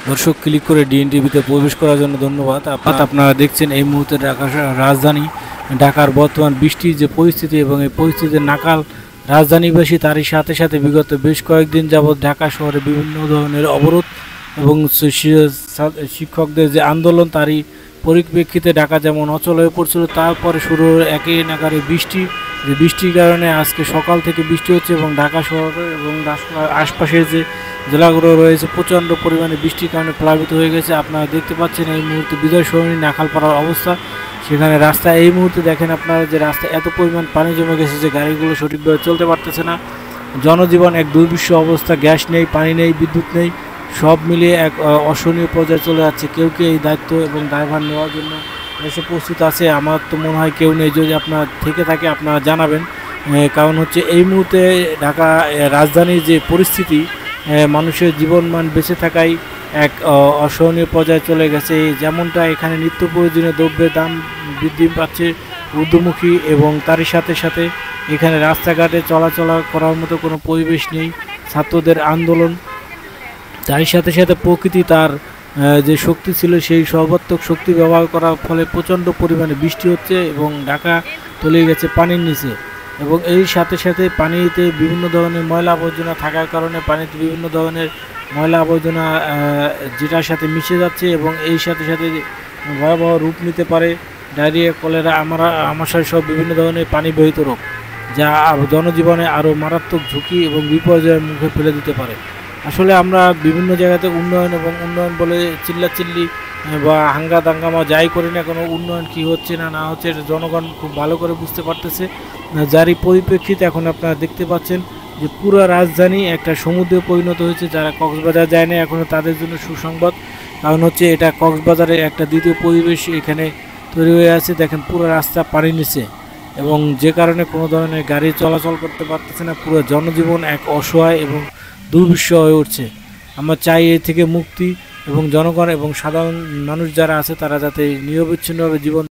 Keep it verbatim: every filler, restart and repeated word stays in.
দর্শক ক্লিক করে ডিএন টিভিতে প্রবেশ করার জন্য ধন্যবাদ। আপনারা দেখছেন এই মুহূর্তে ঢাকা রাজধানী ঢাকার বর্তমান বৃষ্টির যে পরিস্থিতি এবং এই পরিস্থিতির নাকাল রাজধানীবাসী, তারই সাথে সাথে বিগত বেশ কয়েকদিন যাবৎ ঢাকা শহরে বিভিন্ন ধরনের অবরোধ এবং শিক্ষকদের যে আন্দোলন, তারই পরিপ্রেক্ষিতে ঢাকা যেমন অচল হয়ে পড়ছিল, তারপরে শুরু একই নাগারে বৃষ্টি। যে বৃষ্টির কারণে আজকে সকাল থেকে বৃষ্টি হচ্ছে এবং ঢাকা শহরে এবং আশপাশের যে জেলাগুলো রয়েছে প্রচণ্ড পরিমাণে বৃষ্টির কারণে প্লাবিত হয়ে গেছে। আপনারা দেখতে পাচ্ছেন এই মুহূর্তে বিজয় সরণি নাখালপাড়ার অবস্থা। সেখানে রাস্তা এই মুহূর্তে দেখেন আপনারা যে রাস্তা এত পরিমাণ পানি জমে গেছে যে গাড়িগুলো সঠিকভাবে চলতে পারতেছে না। জনজীবন এক দুর্বিষহ অবস্থা, গ্যাস নেই, পানি নেই, বিদ্যুৎ নেই, সব মিলিয়ে এক অসহনীয় পর্যায়ে চলে যাচ্ছে। কেউ কে এই দায়িত্ব এবং দায়ভার নেওয়ার জন্য এসে প্রস্তুত আছে? আমার তো মনে হয় কেউ নেই। যদি আপনার থেকে থাকে আপনারা জানাবেন, কারণ হচ্ছে এই মুহূর্তে ঢাকা রাজধানীর যে পরিস্থিতি, মানুষের জীবনমান বেঁচে থাকাই এক অসহনীয় পর্যায়ে চলে গেছে। যেমনটা এখানে নিত্য প্রয়োজনীয় দ্রব্যের দাম বৃদ্ধি পাচ্ছে ঊর্ধ্বমুখী, এবং তারই সাথে সাথে এখানে রাস্তাঘাটে চলাচল করার মতো কোনো পরিবেশ নেই। ছাত্রদের আন্দোলন, তারই সাথে সাথে প্রকৃতি তার যে শক্তি ছিল সেই সর্বাত্মক শক্তি ব্যবহার করার ফলে প্রচণ্ড পরিমাণে বৃষ্টি হচ্ছে এবং ঢাকা তলিয়ে গেছে পানির নিচে। এবং এই সাথে সাথে পানিতে বিভিন্ন ধরনের ময়লা আবর্জনা থাকার কারণে পানিতে বিভিন্ন ধরনের ময়লা আবর্জনা যেটার সাথে মিশে যাচ্ছে এবং এই সাথে সাথে ভয়াবহ রূপ নিতে পারে ডায়রিয়া, কলেরা, আমরা আমাশয় সব বিভিন্ন ধরনের পানিবাহিত রোগ, যা জনজীবনে আরও মারাত্মক ঝুঁকি এবং বিপর্যয়ের মুখে ফেলে দিতে পারে। আসলে আমরা বিভিন্ন জায়গাতে উন্নয়ন এবং উন্নয়ন বলে চিল্লাচিল্লি বা হাঙ্গা দাঙ্গামা যাই করি না, কোনো উন্নয়ন কি হচ্ছে না না হচ্ছে জনগণ খুব ভালো করে বুঝতে পারতেছে। যারই পরিপ্রেক্ষিতে এখন আপনারা দেখতে পাচ্ছেন যে পুরো রাজধানী একটা সমুদ্রে পরিণত হয়েছে। যারা কক্সবাজার যায় না এখনও তাদের জন্য সুসংবাদ, কারণ হচ্ছে এটা কক্সবাজারের একটা দ্বিতীয় পরিবেশ এখানে তৈরি হয়ে আছে। দেখেন পুরো রাস্তা পানির নিচে, এবং যে কারণে কোনো ধরনের গাড়ি চলাচল করতে পারতেছে না। পুরো জনজীবন এক অসহায় এবং দুর্বিষহ হয়ে উঠছে। আমরা চাই এ থেকে মুক্তি, এবং জনগণ এবং সাধারণ মানুষ যারা আছে তারা যাতে নিরবিচ্ছিন্নভাবে জীবন